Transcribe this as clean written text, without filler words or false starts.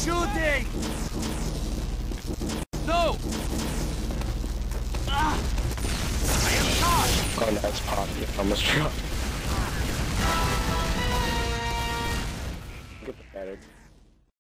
shooting! No! Ah! I am shot! Oh, that's poppy. I almost dropped. Get the better.